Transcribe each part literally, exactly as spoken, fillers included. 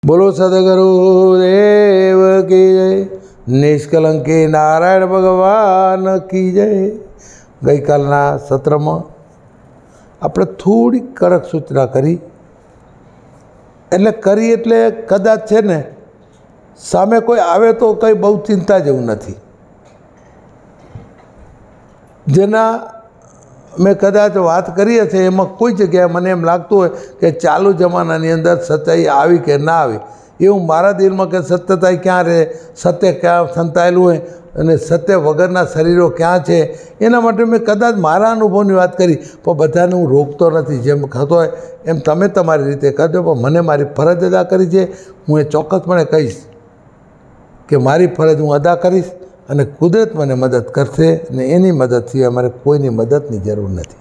बोलो सदगुरुदेव की जय। निष्कलंकी नारायण भगवान की जय। गई कालना सत्र में આપણે થોડી કડક સૂચના કરી, એટલે કરી એટલે કદાચ છે ને સામે કોઈ આવે તો કંઈ બહુ ચિંતા જેવું નથી. જેના મેં કદાચ વાત કરી હશે એમાં કોઈ જગ્યાએ મને એમ લાગતું હોય કે ચાલુ જમાનાની અંદર સચ્ચાઈ આવી કે ના આવી, એવું મારા દિલમાં કે સત્યતાઈ ક્યાં રહે, સત્ય ક્યાં સંતાયેલું હોય અને સત્ય વગરના શરીરો ક્યાં છે, એના માટે મેં કદાચ મારા અનુભવની વાત કરી. પણ બધાને હું રોકતો નથી, જેમ થતો હોય એમ તમે તમારી રીતે કરજો. પણ મને મારી ફરજ અદા કરી છે, હું એ ચોક્કસપણે કહીશ કે મારી ફરજ હું અદા કરીશ અને કુદરત મને મદદ કરશે અને એની મદદ સિવાય મારે કોઈની મદદની જરૂર નથી.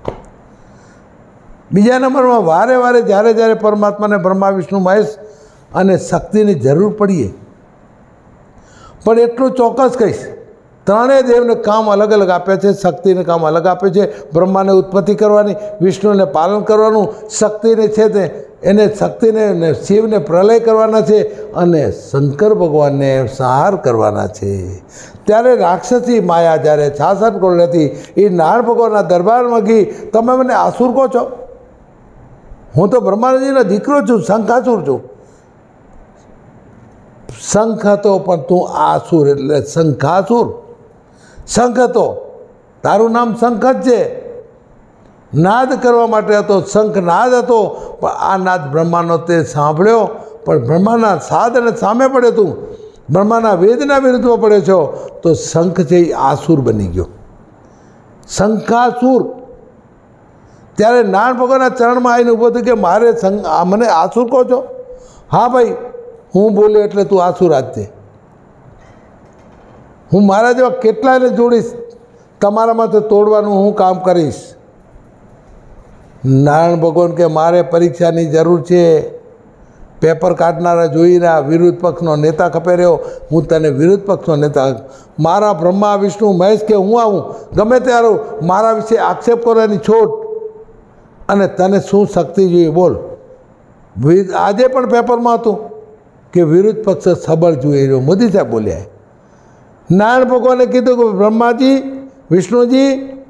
બીજા નંબરમાં વારે વારે જ્યારે જ્યારે પરમાત્માને બ્રહ્મા વિષ્ણુ મહેશ અને શક્તિની જરૂર પડીએ, પણ એટલું ચોક્કસ કહીશ, ત્રણેય દેવને કામ અલગ અલગ આપ્યા છે. શક્તિને કામ અલગ આપ્યું છે, બ્રહ્માને ઉત્પત્તિ કરવાની, વિષ્ણુને પાલન કરવાનું, શક્તિને છે તે એને શક્તિને શિવને પ્રલય કરવાના છે અને શંકર ભગવાનને સંહાર કરવાના છે. ત્યારે રાક્ષસી માયા જ્યારે છાસઠ કરોડ હતી એ નારાયણ ભગવાનના દરબારમાં ગઈ, તમે મને આસુર કહો છો? હું તો બ્રહ્માજીનો દીકરો છું, શંખાસુર છું. શંખ હતો પણ તું આસુર એટલે શંખાસુર. શંખ હતો, તારું નામ શંખ જ છે, નાદ કરવા માટે હતો, શંખ નાદ હતો. પણ આ નાદ બ્રહ્માનો તે સાંભળ્યો, પણ બ્રહ્માના સાધને સામે પડે, તું બ્રહ્માના વેદના વિરુદ્ધમાં પડે છો, તો શંખ છે એ આસુર બની ગયો, શંખાસુર. ત્યારે નારાયણ ભગવાનના ચરણમાં આવીને ઊભો થયો કે મારે શંખ મને આસુર કહો છો? હા ભાઈ, હું બોલ્યો એટલે તું આસુર આપજે. હું મારા જેવા કેટલાયને જોડીશ, તમારામાં તો તોડવાનું હું કામ કરીશ. નારાયણ ભગવાન કે મારે પરીક્ષાની જરૂર છે, પેપર કાઢનારા જોઈને આ વિરુદ્ધ પક્ષનો નેતા ખપે રહ્યો, હું તને વિરુદ્ધ પક્ષનો નેતા. મારા બ્રહ્મા વિષ્ણુ મહેશ કે હું આવું ગમે ત્યારે મારા વિશે આક્ષેપ કરવાની છોડ, અને તને શું શક્તિ જોઈએ બોલ. આજે પણ પેપરમાં હતું કે વિરુદ્ધ પક્ષ સબળ જોઈએ રહ્યો, મોદી સાહેબ બોલ્યા. નારાયણ ભગવાને કીધું કે બ્રહ્માજી, વિષ્ણુજી,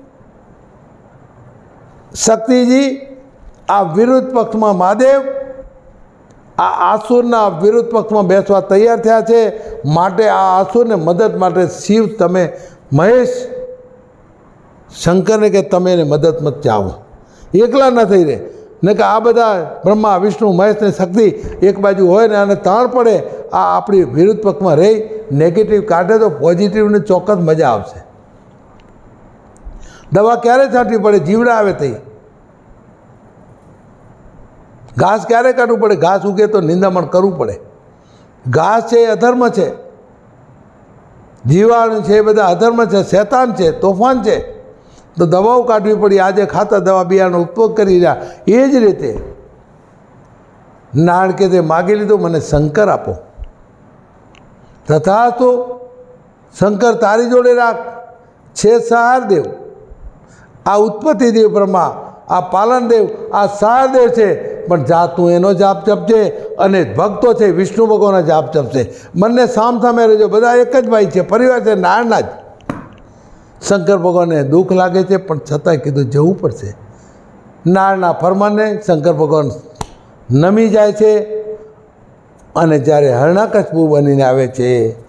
શક્તિજી, આ વિરુદ્ધ પક્ષમાં મહાદેવ આ આસુરના વિરુદ્ધ પક્ષમાં બેસવા તૈયાર થયા છે, માટે આ આસુરને મદદ માટે શિવ તમે મહેશ શંકરને કે તમે એને મદદમાં જાઓ, એકલા ન થઈ રહે. ને કે આ બધા બ્રહ્મા વિષ્ણુ મહેશ ને શક્તિ એક બાજુ હોય ને અને તાણ પડે, આ આપણી વિરુદ્ધ પક્ષમાં રહી નેગેટિવ કાઢે તો પોઝિટિવને ચોક્કસ મજા આવશે. દવા ક્યારે છાંટવી પડે? જીવડા આવે થઈ. ઘાસ ક્યારે કાઢવું પડે? ઘાસ ઉગે તો નિંદામણ કરવું પડે. ઘાસ છે એ અધર્મ છે, જીવાણુ છે એ બધા અધર્મ છે, શેતાન છે, તોફાન છે, તો દવાઓ કાઢવી પડી. આજે ખાતર દવા બિયારણનો ઉપયોગ કરી રહ્યા. એ જ રીતે નારાયણ કે તે માગી લીધું, મને શંકર આપો. તથા તો શંકર તારી જોડે રાખ. છે સહાર દેવ, આ ઉત્પત્તિ દેવ બ્રહ્મા, આ પાલન દેવ, આ સહાર દેવ છે. પણ જા તું એનો જાપ જપજે અને ભક્તો છે વિષ્ણુ ભગવાનનો જાપ જપશે. બંને સામ સામે રહેજો, બધા એક જ ભાઈ છે, પરિવાર છે, નારાયણના જ. શંકર ભગવાનને દુઃખ લાગે છે પણ છતાંય કીધું જવું પડશે. નારાયણના ફરમાનને શંકર ભગવાન નમી જાય છે અને જ્યારે હરણાકશપુ બનીને આવે છે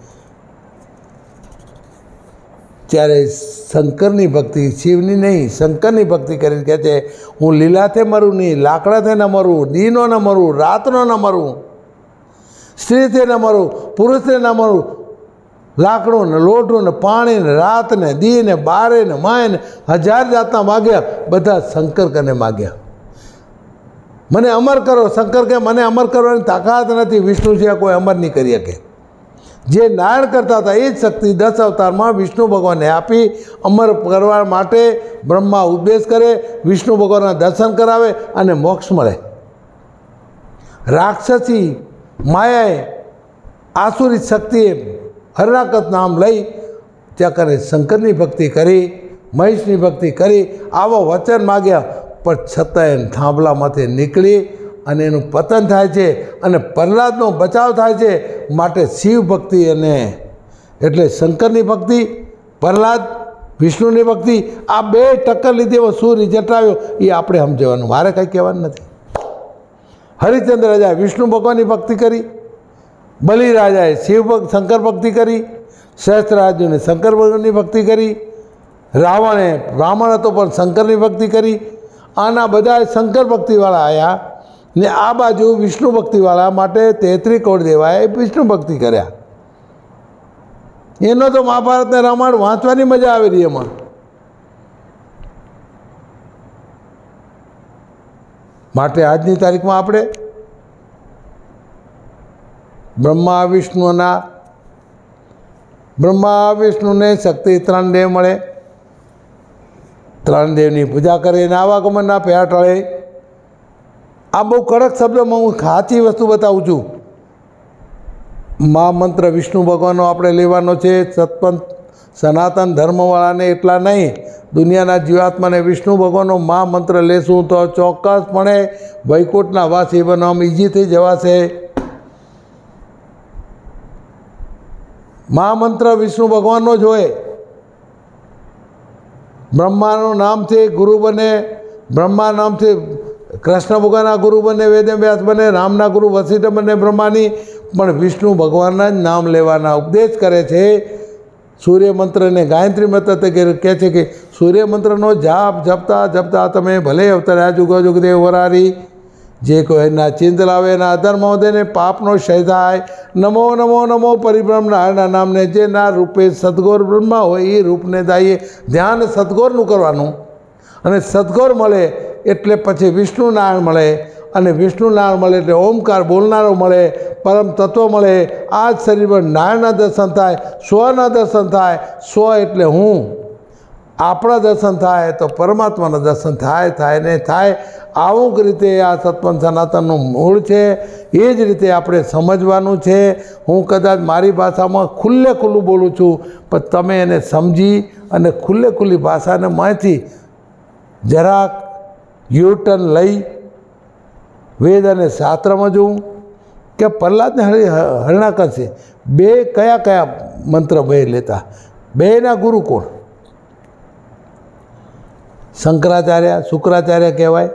ત્યારે શંકરની ભક્તિ, શિવની નહીં શંકરની ભક્તિ કરીને કહે છે હું લીલાથે મરું નહીં, લાકડાથે ન મરું, દીનો ન મરું, રાતનો ન મરું, સ્ત્રીથે ન મરું, પુરુષને ન મરું, લાકડું ને લોઢું ને પાણી ને રાત ને દી ને બારે ને માય ને હજાર જાતના માગ્યા, બધા શંકર કને માગ્યા. મને અમર કરો. શંકર કે મને અમર કરવાની તાકાત નથી, વિષ્ણુ સિવાય કોઈ અમર નહીં કરી શકે. જે નારાયણ કરતા હતા એ જ શક્તિ દસ અવતારમાં વિષ્ણુ ભગવાનને આપી અમર કરવા માટે. બ્રહ્મા ઉપદેશ કરે, વિષ્ણુ ભગવાનના દર્શન કરાવે અને મોક્ષ મળે. રાક્ષસી માયાએ આસુરી શક્તિએ હરણાકત નામ લઈ ત્યાં કરે શંકરની ભક્તિ કરી, મહેશની ભક્તિ કરી, આવો વચન માગ્યા. પણ છતાંય થાંભલામાંથી નીકળી અને એનું પતન થાય છે અને પ્રહલાદનો બચાવ થાય છે। માટે શિવ ભક્તિ અને એટલે શંકરની ભક્તિ, પ્રહલાદ વિષ્ણુની ભક્તિ, આ બે ટક્કર લીધી એવો શું રિઝલ્ટ આવ્યો એ આપણે સમજવાનું, મારે કંઈ કહેવાનું નથી। હરિશ્ચંદ્ર રાજાએ વિષ્ણુ ભગવાનની ભક્તિ કરી, બલિ રાજાએ શિવ ભક્ત શંકર ભક્તિ કરી, સહસ્ત્રાર્જુને શંકર ભગવાનની ભક્તિ કરી, રાવણે રાવણ હતો પણ શંકરની ભક્તિ કરી। આના બધા શંકર ભક્તિવાળા આવ્યા ને આ બાજુ વિષ્ણુ ભક્તિવાળા માટે તેત્રી કરોડ દેવાએ વિષ્ણુ ભક્તિ કર્યા। એનો તો મહાભારત ને રામાયણ વાંચવાની મજા આવી રહી એમાં। માટે આજની તારીખમાં આપણે બ્રહ્મા વિષ્ણુના બ્રહ્મા વિષ્ણુને શક્તિ ત્રણ દેવ મળે, ત્રણ દેવની પૂજા કરે ને આવાગમનના પેરા ટળે। આ બહુ કડક શબ્દોમાં હું સાચી વસ્તુ બતાવું છું। મહામંત્ર વિષ્ણુ ભગવાનનો આપણે લેવાનો છે, સતપંથ સનાતન ધર્મવાળાને એટલા નહીં, દુનિયાના જીવાત્માને વિષ્ણુ ભગવાનનો મહામંત્ર લેશું તો ચોક્કસપણે વૈકુંઠના વાસી બનવામાં ઈજી થઈ જવાશે। મહામંત્ર વિષ્ણુ ભગવાનનો જ હોય। બ્રહ્માનું નામથી ગુરુ બને, બ્રહ્મા નામથી કૃષ્ણ ભગવાનના ગુરુ બને, વેદવ્યાસ બને, રામના ગુરુ વશિષ્ઠ બને બ્રહ્માની, પણ વિષ્ણુ ભગવાનના જ નામ લેવાના ઉપદેશ કરે છે। સૂર્ય મંત્રને ગાયત્રી મંત્ર કહે છે કે સૂર્ય મંત્રનો જાપ જપતા જપતા તમે ભલે અવતર્યા જુગો જુગદેવ વરારી, જે કોઈ એના ચિંત લાવે એના અધર્મ વધે ને પાપનો ક્ષય થાય। નમો નમો નમો પરિબ્રહ્મ નારાયણના નામને જે ના રૂપે સદગોર બ્રહ્મા હોય એ રૂપને દાઈએ ધ્યાન સદગોરનું કરવાનું, અને સદગોર મળે એટલે પછી વિષ્ણુ નારાયણ મળે, અને વિષ્ણુ નારાયણ મળે એટલે ઓમકાર બોલનારો મળે, પરમ તત્વ મળે। આ જ શરીરમાં નારાયણના દર્શન થાય, સ્વના દર્શન થાય, સ્વ એટલે હું, આપણા દર્શન થાય તો પરમાત્માના દર્શન થાય થાય ને થાય। આવું જ રીતે આ સત્પંથ સનાતનનું મૂળ છે, એ જ રીતે આપણે સમજવાનું છે। હું કદાચ મારી ભાષામાં ખુલ્લે ખુલ્લું બોલું છું, પણ તમે એને સમજી અને ખુલ્લે ખુલ્લી ભાષાને માંથી જરાક યુટર્ન લઈ વેદ અને શાસ્ત્રમાં જોવું કે પ્રહલાદને હરણાકર છે બે કયા કયા મંત્ર બે લેતા, બેના ગુરુ કોણ? શંકરાચાર્ય શુક્રાચાર્ય કહેવાય,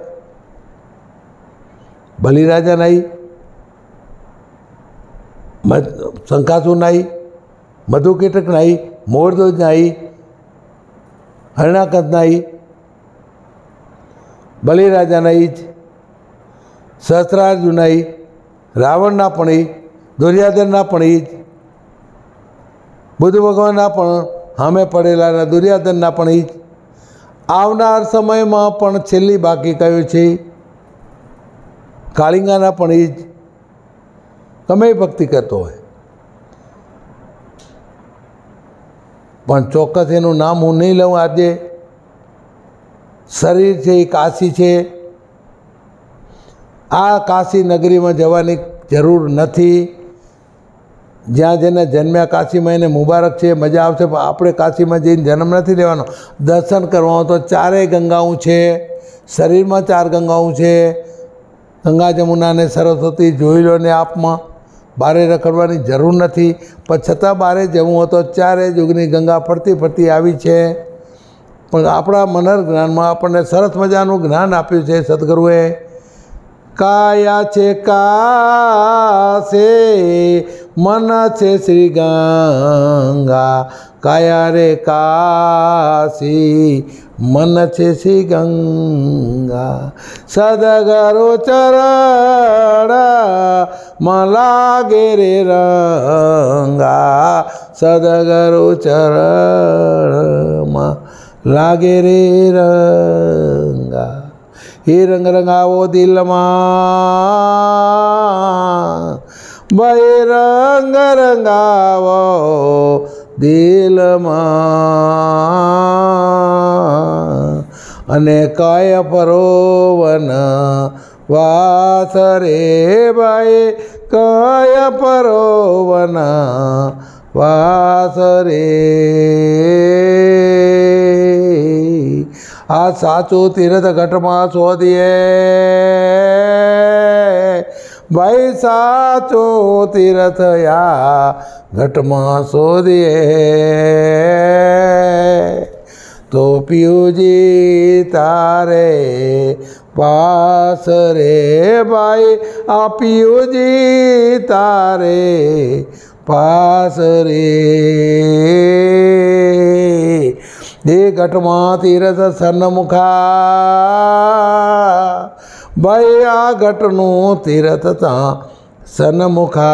બલિરાજા નહીં, શંકાસુર નહીં, મધુકીટક નહીં, મોરધ્વજ નહીં, હરણાકંદ નહીં, બલિરાજા નહીં જ, સહસ્ત્રાર્જુન નહીં, રાવણના પણ ઈ, દુર્યાધનના પણ ઈ જ, બુદ્ધ ભગવાનના પણ સામે પડેલા દુર્યાધનના પણ ઈ જ, આવનાર સમયમાં પણ છેલ્લી બાકી કયું છે કાળિંગાના પણ ઈ જ, ગમે ભક્તિ કરતો હોય પણ ચોક્કસ એનું નામ હું નહીં લઉં। આજે શરીર છે એ કાશી છે, આ કાશી નગરીમાં જવાની જરૂર નથી। જ્યાં જેને જન્મ્યા કાશીમાં એને મુબારક છે, મજા આવશે, પણ આપણે કાશીમાં જઈને જન્મ નથી લેવાનો। દર્શન કરવાનું તો ચારેય ગંગાઓ છે, શરીરમાં ચાર ગંગાઓ છે, ગંગા જમુના ને સરસ્વતી જોઈ લો ને આપમાં, બારે રખડવાની જરૂર નથી। પણ છતાં બારે જવું હોય તો ચારે યુગની ગંગા ફરતી ફરતી આવી છે। પણ આપણા મનર જ્ઞાનમાં આપણને સરસ મજાનું જ્ઞાન આપ્યું છે સદગુરુએ। કાયા છે કાશે મન છે શ્રી ગંગા, કાયા રે કાશી મન છે શ્રી ગંગા, સદગુરુ ચરણ લાગે રે રંગા, સદગુરુ ચરણ લાગે રે રંગા। એ રંગ રંગાવો દિલમાં, ભાઈ રંગ રંગાવો દિલમાં, અને કાય પરોવન વાસ રે ભાઈ, કાય પરોવન વાસ રે। આ સાચું તીર્થ ઘટમાં શોધીએ भाई साचो तीर्थ या घट में शोधिए तो पीयू जी तारे पास रे भाई आ पीयू जी तारे पास रे ये घटमा तीरथ सन्मुखा भाई आ घटनु तीरथ ता सन्मुखा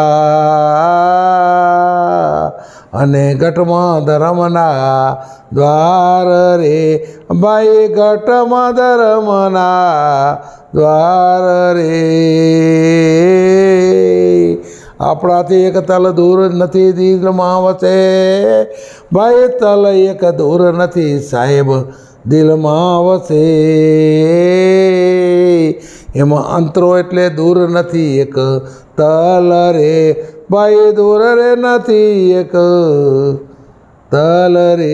अने घटमा धर्मना द्वार रे भाई घटमा धर्मना द्वार रे આપણાથી એક તલ દૂર નથી દિલમાં વસે ભાઈ તલ એક દૂર નથી સાહેબ દિલમાં વસે એમાં અંતરો એટલે દૂર નથી એક તલ રે ભાઈ દૂર રે નથી એક તલ રે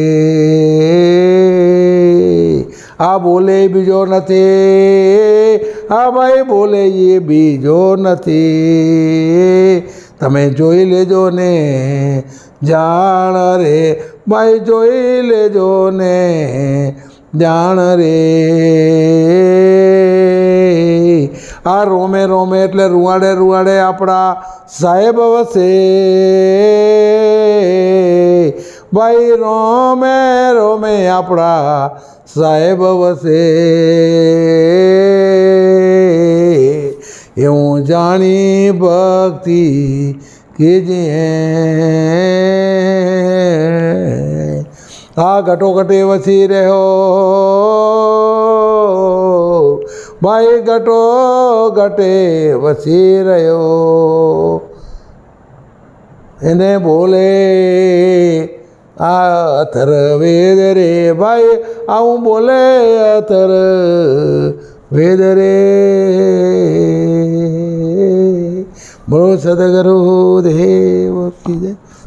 आ बोले बीजो नथी आ भाई बोले ये बीजो नथी तमे जोई लेजो ने जान रे भाई जोई लेजो ने जान रे आ रोमे रोमे एटले रुवाड़े रुवाड़े आपड़ा साहेब वसे भाई रोमे रोमे आपड़ा साहेब वसे एवं जानी भक्ति कीजिए आ घटो घटे वसी रहो भाई घटो घटे वसी रहो इन्हें बोले आ अथर वेद रे भाई आऊँ बोले अथर वेद रे बोलो सदगुरु देव की जय।